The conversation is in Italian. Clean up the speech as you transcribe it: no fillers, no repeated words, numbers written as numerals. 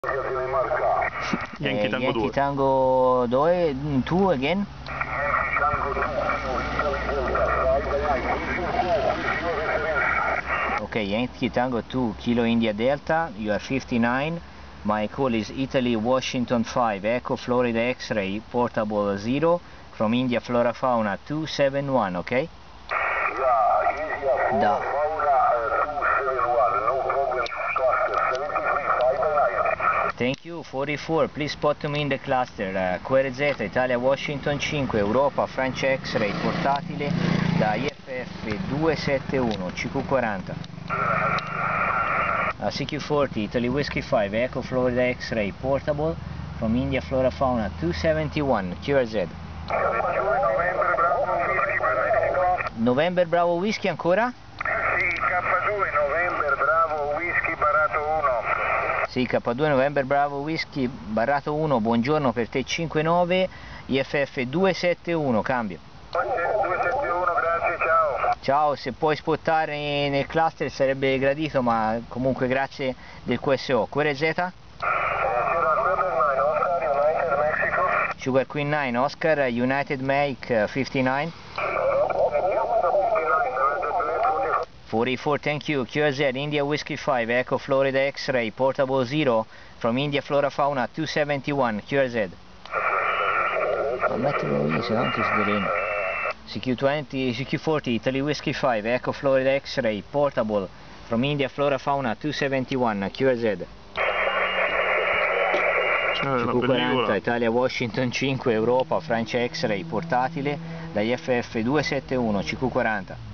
Yankee Tango 2. Yankee Tango 2 again. Okay, Yankee Tango 2, Kilo India Delta, you are 59. My call is Italy Washington 5, Echo Florida X-ray, portable 0, from India Flora Fauna 271, okay? Yeah, India Da. Fauna 271, no problem, cluster 73, 5 Thank you, 44, please spot to me in the cluster, QRZ, Italia Washington 5, Europa, Francia X-ray, portatile da IFF 271, CQ40. CQ40, Italy Whiskey 5, Echo Florida X-ray, portable, from India Flora Fauna 271, QRZ. November Bravo Whisky ancora? Sì, K2 November Bravo Whisky Barato 1. Sì, K2 November Bravo Whisky Barato 1, buongiorno per te 59, IFF 271, cambio. 271, grazie, ciao. Ciao, se puoi spottare nel cluster sarebbe gradito, ma comunque grazie del QSO. QRZ? Sugar Queen 9, Oscar, United Make 59. 44, thank you. QRZ, India Whiskey 5, Echo Florida X-ray, portable 0, from India Flora Fauna 271, QRZ. Ma mettilo lì, se no non ti sdreno. CQ20, CQ40, Italy Whiskey 5, Echo Florida X-ray, portable, from India Flora Fauna 271, QRZ. CQ40, Italia Washington 5, Europa, Francia X-ray, portatile, da IFF 271, CQ40.